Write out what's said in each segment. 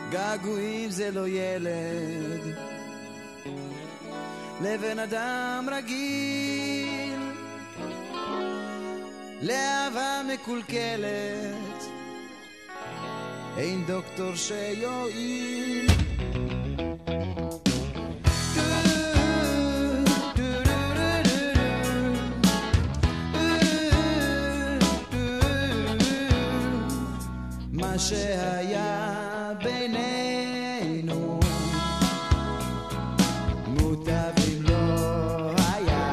געגועים זה לא ילד, לבן אדם רגיל, לאהבה מקולקלת, אין דוקטור שיועיל. מה שהיה בינינו מוטב אם לא היה,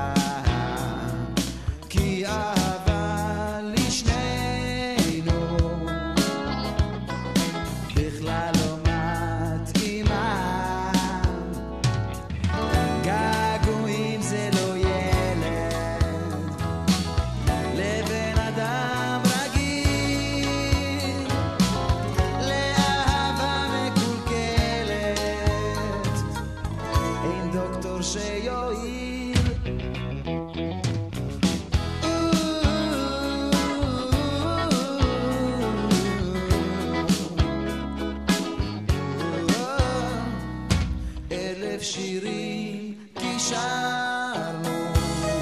כי אהבה לשנינו בכלל לא מתאימה. געגועים זה לא ילד, לבן אדם רגיל, לאהבה מקולקלת, אין דוקטור שיועיל. אלף שירים קישרנו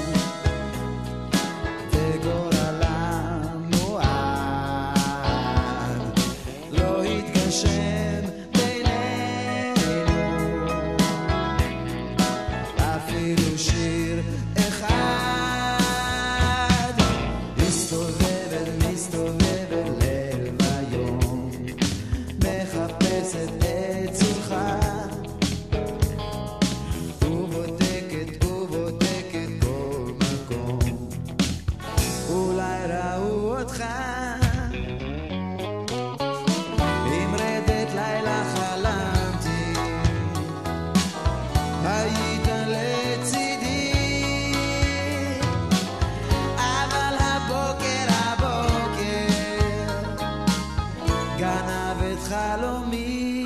וגורלנו עד לא התגשם בינינו אפילו שיר אחד. מסתובבת ליל ויום, מחפשת את צילך, ובודקת כל מקום, אולי ראו אותך. עם רדת לילה חלמתי, היית לצידי, אבל הבוקר גנב את חלומי.